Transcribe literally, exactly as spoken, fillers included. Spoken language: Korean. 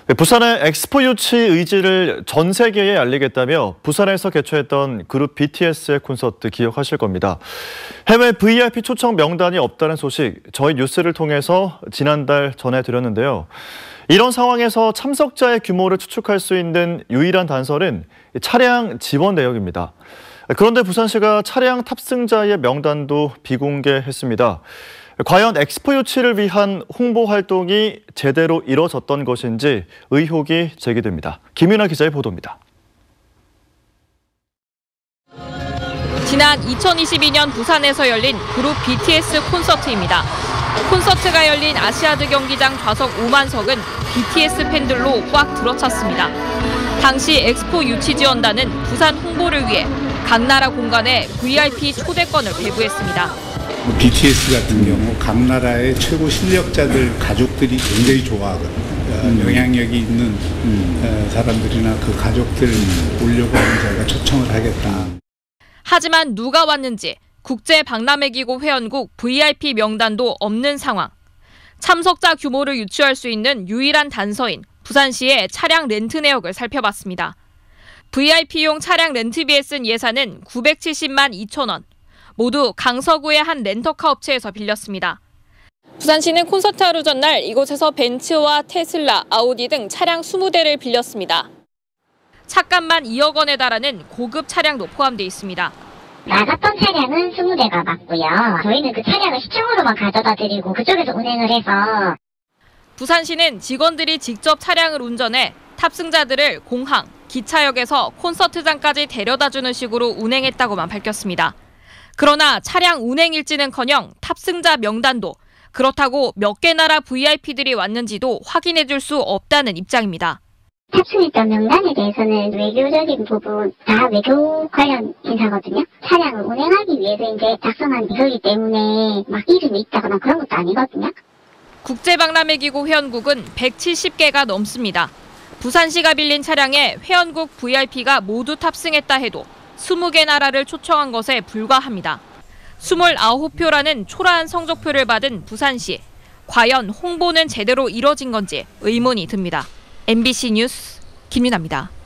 부산의 엑스포 유치 의지를 전 세계에 알리겠다며 부산에서 개최했던 그룹 비티에스의 콘서트 기억하실 겁니다. 해외 브이아이피 초청 명단이 없다는 소식 저희 뉴스를 통해서 지난달 전해드렸는데요. 이런 상황에서 참석자의 규모를 추측할 수 있는 유일한 단서는 차량 지원 내역입니다. 그런데 부산시가 차량 탑승자의 명단도 비공개했습니다. 과연 엑스포 유치를 위한 홍보 활동이 제대로 이뤄졌던 것인지 의혹이 제기됩니다. 김윤아 기자의 보도입니다. 지난 이천이십이 년 부산에서 열린 그룹 비티에스 콘서트입니다. 콘서트가 열린 아시아드 경기장 좌석 오만 석은 비티에스 팬들로 꽉 들어찼습니다. 당시 엑스포 유치 지원단은 부산 홍보를 위해 각 나라 공간에 브이아이피 초대권을 배부했습니다. 비티에스 같은 경우 각 나라의 최고 실력자들 가족들이 굉장히 좋아하거든요. 음. 영향력이 있는 음. 사람들이나 그 가족들 오려고 하면 저희가 초청을 하겠다. 하지만 누가 왔는지 국제박람회기구 회원국 브이아이피 명단도 없는 상황. 참석자 규모를 유추할 수 있는 유일한 단서인 부산시의 차량 렌트 내역을 살펴봤습니다. 브이아이피용 차량 렌트비에 쓴 예산은 구백칠십만 이천 원. 모두 강서구의 한 렌터카 업체에서 빌렸습니다. 부산시는 콘서트 하루 전날 이곳에서 벤츠와 테슬라, 아우디 등 차량 이십 대를 빌렸습니다. 차값만 이억 원에 달하는 고급 차량도 포함되어 있습니다. 나갔던 차량은 이십 대가 맞고요. 저희는 그 차량을 시청으로만 가져다 드리고 그쪽에서 운행을 해서. 부산시는 직원들이 직접 차량을 운전해 탑승자들을 공항, 기차역에서 콘서트장까지 데려다주는 식으로 운행했다고만 밝혔습니다. 그러나 차량 운행 일지는커녕 탑승자 명단도 그렇다고 몇 개 나라 브이아이피들이 왔는지도 확인해줄 수 없다는 입장입니다. 탑승했던 명단에 대해서는 외교적인 부분, 다 외교 관련 인사거든요. 차량을 운행하기 위해서 이제 작성한 비서기 때문에 막 이름이 있다거나 그런 것도 아니거든요. 국제박람회기구 회원국은 백칠십 개가 넘습니다. 부산시가 빌린 차량에 회원국 브이아이피가 모두 탑승했다 해도 이십 개 나라를 초청한 것에 불과합니다. 이십구 표라는 초라한 성적표를 받은 부산시. 과연 홍보는 제대로 이뤄진 건지 의문이 듭니다. 엠비씨 뉴스 김윤아입니다.